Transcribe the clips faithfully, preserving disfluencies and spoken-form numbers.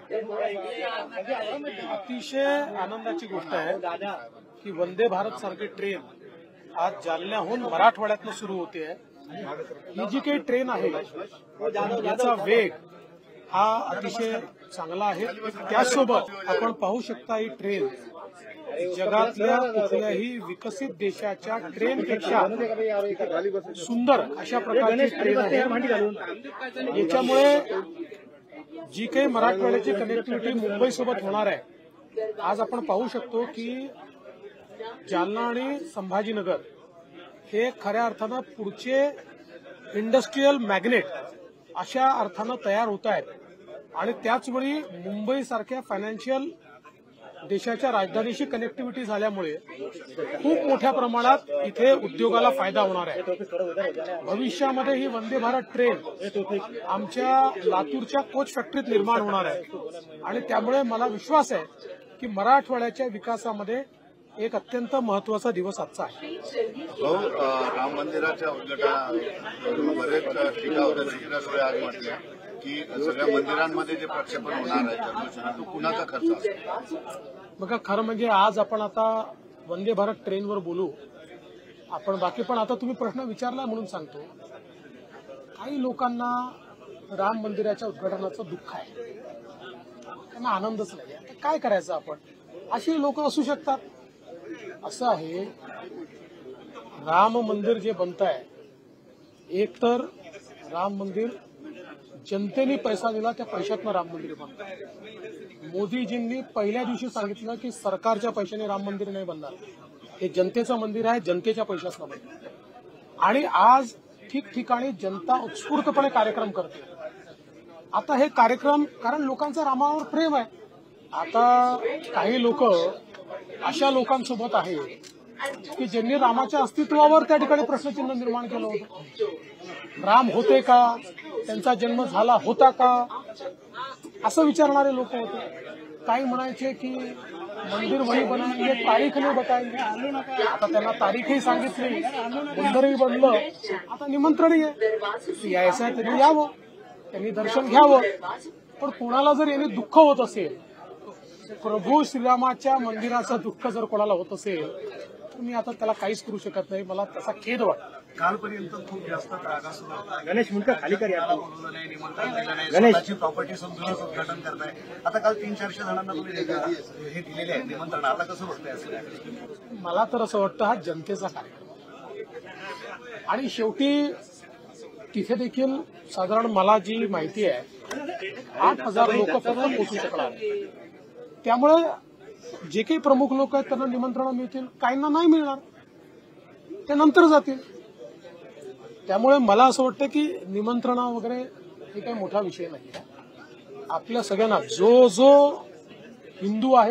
अतिशय आनंदाची गोष्ट आहे की वंदे भारत सारखी ट्रेन आज जालन्याहून मराठवाड्यातनं सुरू होते आहे। ही जी काही ट्रेन आहे याचा वेग हा अतिशय चांगला आहे। त्याचसोबत आपण पाहू शकता ही ट्रेन जगातल्या कुठल्याही विकसित देशाच्या ट्रेनपेक्षा सुंदर अशा प्रकारची ट्रेन आहे। याच्यामुळे जी काही मराठवाड्याची कनेक्टिव्हिटी मुंबई सोबत होणार आहे, आज आपण पाहू शकतो की जालना आणि संभाजीनगर हे खऱ्या अर्थानं पुढचे इंडस्ट्रीयल मॅग्नेट अशा अर्थानं तयार होत आहेत आणि त्याचवेळी मुंबई सारख्या फायनान्शियल देशाच्या राजधानीशी कनेक्टिव्हिटी झाल्यामुळे खूप मोठ्या प्रमाणात इथे उद्योगाला फायदा होणार आहे। भविष्यामध्ये ही वंदे भारत ट्रेन आमच्या लातूरच्या कोच फॅक्टरीत निर्माण होणार आहे आणि त्यामुळे मला विश्वास आहे की मराठवाड्याच्या विकासामध्ये एक अत्यंत महत्वाचा दिवस आजचा आहे। राम मंदिराच्या उद्घाटनात बरेच टीका होत्या आज म्हटल्या की सगळ्या मंदिरांमध्ये जे प्रक्षेपण होणार आहे जन्मोत्सवात तो कुणाचा खर्च असेल? बघा, खरं म्हणजे आज आपण आता वंदे भारत ट्रेनवर बोलू आपण, बाकी पण आता तुम्ही प्रश्न विचारला म्हणून सांगतो, काही लोकांना राम मंदिराच्या उद्घाटनाचं दुःख आहे, त्यांना आनंदच नाही। आता काय करायचं आपण? अशी लोक असू शकतात। असं आहे, राम मंदिर जे बनत आहे, एक तर राम मंदिर जनतेने पैसा दिला, त्या पैशातनं राम मंदिर बनतं। मोदीजींनी पहिल्या दिवशी सांगितलं की सरकारच्या पैशाने राम मंदिर नाही बनणार, हे जनतेचं मंदिर आहे, जनतेच्या पैशातनं बनतं। आणि आज ठिकठिकाणी जनता उत्स्फूर्तपणे कार्यक्रम करते। आता हे कार्यक्रम, कारण लोकांचं रामावर प्रेम आहे। आता काही लोक अशा लोकांसोबत आहे की ज्यांनी रामाच्या अस्तित्वावर त्या ठिकाणी प्रश्नचिन्ह निर्माण केलं होतं। राम होते का, त्यांचा जन्म झाला होता का, असं विचारणारे लोक होते। काही म्हणायचे की मंदिर वही बनाएंगे, तारीख नाही बताएंगे। आता त्यांना तारीखही सांगितली, मंदिरही बनलं, आता निमंत्रणही आहे, यायचं आहे त्यांनी यावं, त्यांनी दर्शन घ्यावं। पण कोणाला जर यांनी दुःख होत असेल, प्रभू श्रीरामाच्या मंदिराचं दुःख जर कोणाला होत असेल तर मी आता त्याला काहीच करू शकत नाही, मला त्याचा खेद वाटतो। कालपर्यंत खूप जास्त त्रागा सुरू होता। गणेश मुंडकर खाली कर यार, निमंत्रण दिलं नाही, स्वतःची प्रॉपर्टी समजूनच उद्घाटन करताय। आता काल तीन चारशे जणांना तुम्ही हे दिलेले आहे निमंत्रण, आता कसं बघताय असं? मला तर असं वाटतं हा जनतेचा कार्यक्रम आणि शेवटी तिथे देखील साधारण मला जी माहिती आहे आठ हजार लोक फक्त पोहोचू शकणार। त्यामुळे जे काही प्रमुख लोक आहेत त्यांना निमंत्रण मिळतील, काहींना नाही मिळणार, ते नंतर जातील। त्यामुळे मला असं वाटतं की निमंत्रणा वगैरे हे काही मोठा विषय नाही आहे। आपल्या सगळ्यांना जो जो हिंदू आहे,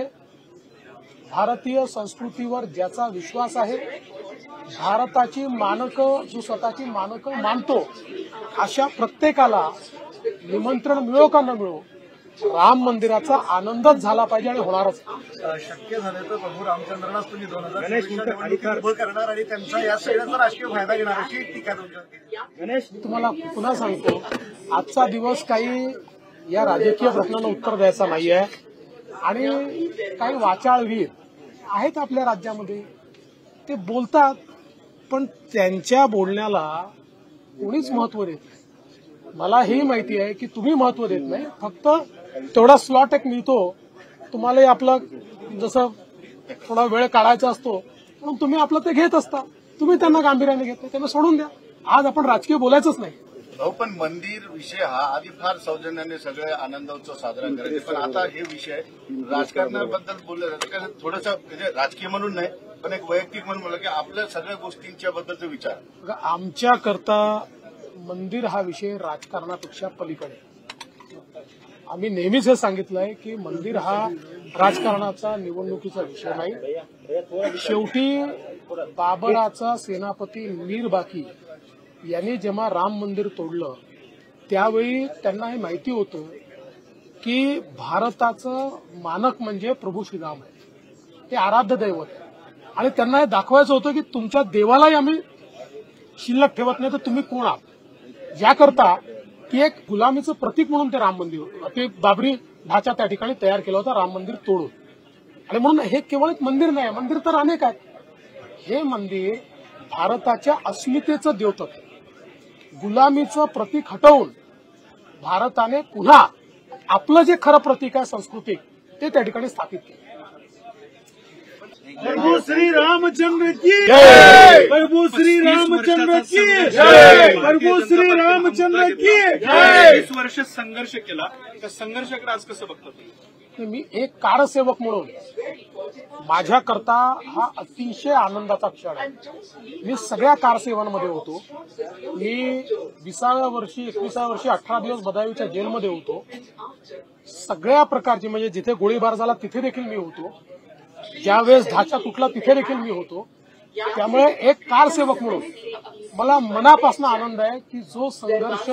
भारतीय संस्कृतीवर ज्याचा विश्वास आहे, भारताची मानकं, जो स्वतःची मानकं मानतो, अशा प्रत्येकाला निमंत्रण मिळो का न मिळो, राम मंदिराचा आनंदच झाला पाहिजे आणि होणारच। शक्य झालं तर प्रभू रामचंद्रांनाच तुम्ही दोन हजार उभं करणार आणि त्यांचा या सगळ्याचा राजकीय फायदा घेणार अशी टीका तुमच्या। गणेश, तुम्हाला पुन्हा सांगतो, आजचा दिवस काही या राजकीय प्रश्नांना उत्तर द्यायचा नाहीये आणि काही वाचाळवीर आहेत आपल्या राज्यामध्ये, ते बोलतात पण त्यांच्या बोलण्याला कोणीच महत्व देत नाही। मला ही माहिती आहे की तुम्ही महत्व देत नाही, फक्त तेवढा स्लॉट एक मिळतो तुम्हाला, आपलं जसं थोडा वेळ काढायचा असतो म्हणून तुम्ही आपलं ते घेत असता, तुम्ही त्यांना गांभीर्याने घेत नाही, त्यांना सोडून द्या। आज आपण राजकीय बोलायचंच नाही। हो, पण मंदिर विषय हा आधी फार सौजन्याने सगळे आनंदोत्सव साजरा करायचे, पण आता हे विषय राजकारणाबद्दल बोललं जातं का थोडंसं, म्हणजे राजकीय म्हणून नाही पण एक वैयक्तिक म्हणून बोललं की आपल्या सगळ्या गोष्टींच्या बद्दलचा विचार। आमच्या करता मंदिर हा विषय राजकारणापेक्षा पलीकडे। आम्ही नेहमीच हे सांगितलंय की मंदिर हा राजकारणाचा, निवडणुकीचा विषय नाही। शेवटी बाबराचा सेनापती मीर बाकी यांनी जेव्हा राम मंदिर तोडलं त्यावेळी त्यांना हे माहिती होतं की भारताचं मानक म्हणजे प्रभू श्रीराम आहे, ते आराध्य दैवत आहे आणि त्यांना हे दाखवायचं होतं की तुमच्या देवालाही आम्ही शिल्लक ठेवत नाही तर तुम्ही कोण आहात। याकरता की एक गुलामीचं प्रतीक म्हणून ते राम मंदिर होतं. ते बाबरी ढाचा त्या ठिकाणी तयार केला होता राम मंदिर तोडून. आणि म्हणून हे केवळ एक मंदिर नाही, मंदिर तर अनेक आहेत. हे मंदिर भारताच्या अस्मितेचं द्योतक आहे. गुलामीचं प्रतीक हटवून भारताने पुन्हा आपलं जे खरं प्रतीक आहे सांस्कृतिक ते त्या ठिकाणी स्थापित केलं. प्रभू श्री रामचंद्र की जय. प्रभू श्री रामचंद्र की जय. प्रभू श्री रामचंद्र की जय. वीस वर्ष संघर्ष केला, त्या संघर्षाकडे आज कसं बघता तुम्ही? मी एक कारसेवक म्हणून माझ्याकरता हा अतिशय आनंदाचा क्षण आहे. मी सगळ्या कारसेवांमध्ये होतो. मी विसाव्या वर्षी एकविसाव्या वर्षी अठरा दिवस बदायूच्या जेलमध्ये होतो. सगळ्या प्रकारची म्हणजे जिथे गोळीबार झाला तिथे देखील मी होतो. ज्यावेळेस ढाचा तुटला तिथे देखील मी होतो. त्यामुळे एक कारसेवक म्हणून मला मनापासून आनंद आहे की जो संघर्ष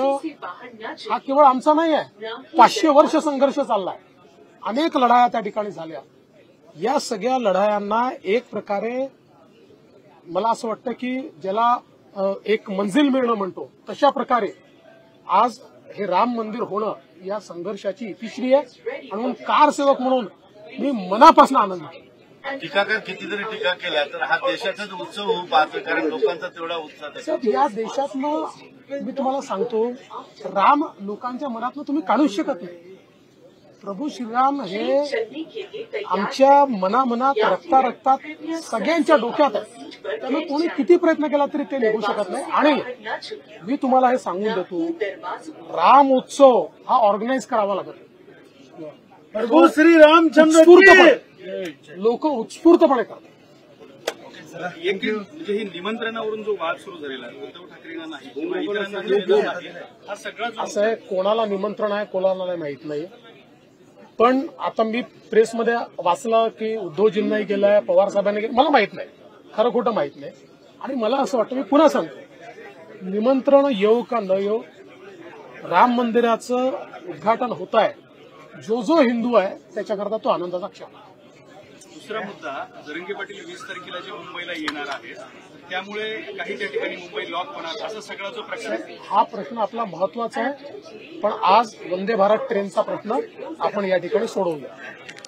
हा केवळ आमचा नाही आहे, पाचशे वर्ष संघर्ष चाललाय. अनेक लढाया त्या ठिकाणी झाल्या. या सगळ्या लढायांना एक प्रकारे मला असं वाटतं की ज्याला एक मंजिल मिळणं म्हणतो तशा प्रकारे आज हे राम मंदिर होणं या संघर्षाची इतिश्री आहे. आणि म्हणून कारसेवक म्हणून मी मनापासून आनंद आहे. टीकाकार कितीतरी टीका केल्या तर हा देशाचाच उत्सव होऊ पाहतो, कारण लोकांचा तेवढा उत्साह आहे. साहेब, या देशातनं मी तुम्हाला सांगतो, राम लोकांच्या मनातनं तुम्ही काढूच शकत नाही. प्रभू श्रीराम हे आमच्या मनामनात रक्ता रक्तात सगळ्यांच्या डोक्यात आहे. त्यामुळे कोणी किती प्रयत्न केला तरी ते निघू शकत नाही. आणि मी तुम्हाला हे सांगून देतो, राम उत्सव हा ऑर्गनाईज करावा लागत. प्रभू श्री रामचंद्र की लोक उत्स्फूर्तपणे करतात. एक म्हणजे ही निमंत्रणावरून जो वाद सुरू झालेला आहे, उद्धव ठाकरेंना नाही किंवा इतरांना दिलेला नाही, हा सगळा जो असं आहे, कोणाला निमंत्रण आहे कोणाला नाही माहित नाही. पण आता मी प्रेसमध्ये वाचलं की उद्धवजींनाही गेलाय, पवार साहेबांनी गेलं, मला माहित नाही, खरं खोटं माहित नाही. आणि मला असं वाटतं, मी पुन्हा सांगतो, निमंत्रण येऊ का न येऊ, राम मंदिराचं उद्घाटन होत आहे. जो जो हिंदू आहे त्याच्याकरता तो आनंदाचा क्षण. दुसरा मुद्दा, जरंगे पाटील वीस तारखेला जे मुंबईला येणार आहेत, त्यामुळे काही त्या ठिकाणी मुंबई लॉक होणार, असा सगळा जो प्रकार आहे. हा प्रश्न आपला महत्वाचा आहे. पण आज वंदे भारत ट्रेनचा प्रश्न आपण या ठिकाणी सोडवूया.